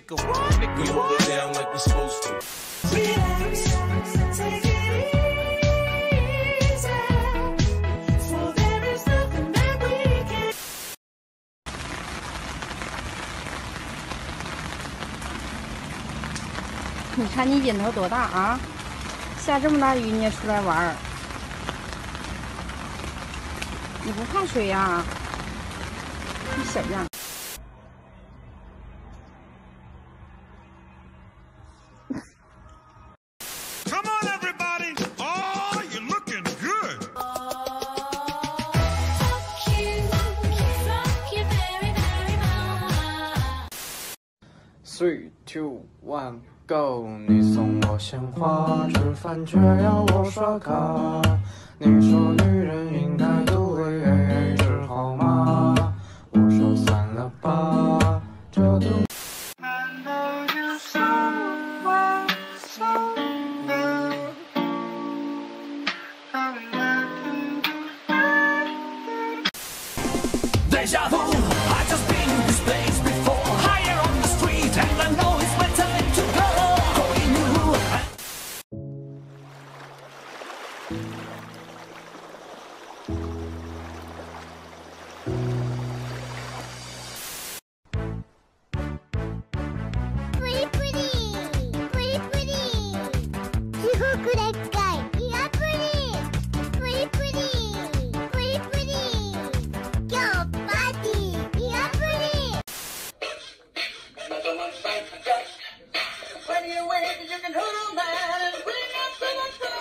Make a what? Make we hold it down like we're supposed to. Relax, take it easy, for there is nothing that we can. 你看你瘾头多大啊！下这么大雨你也出来玩儿，你不怕水呀？你小样！ 3, 2, 1, go！ 你送我鲜花，吃饭却要我刷卡。你说女人应该都会 AA 制好吗？我说算了吧，这都。 Deja vu, I just been in this place before. Higher on the street, and I know it's my time to go. Going new. Pretty, pretty, pretty, pretty. すごくでっかい。いや、pretty, pretty, pretty, pretty, pretty. 今日パーティー。いや、pretty. Plenty of ways that you can hoodle man and bring up so much trouble.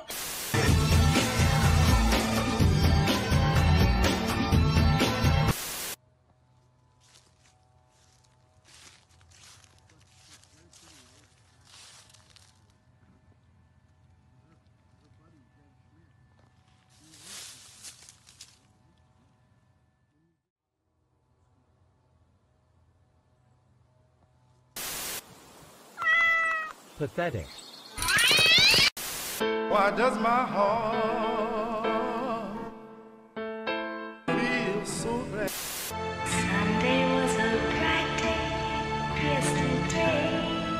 Pathetic. Why does my heart feel so bad? Sunday was a bright day yesterday.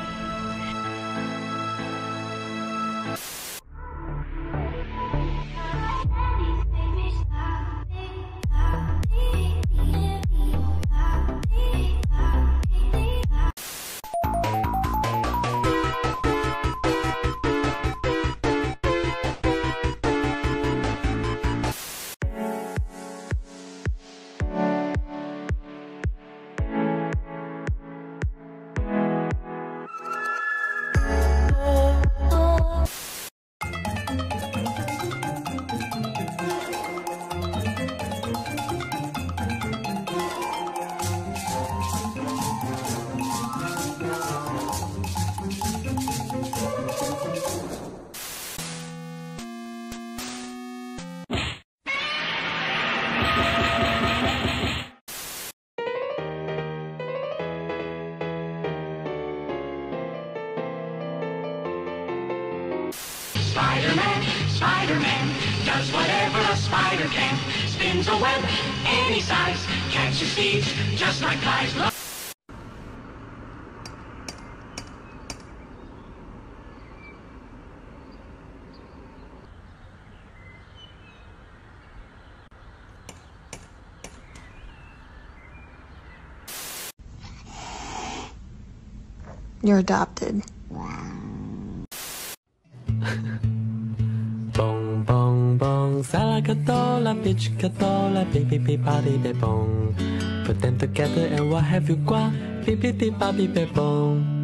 Spider-Man, Spider-Man, does whatever a spider can. Spins a web any size, catches thieves just like flies. You're adopted. Bong bong bong, salakatola, pichkatola, baby body bong. Put them together and what have you got? Bippity bobby bong.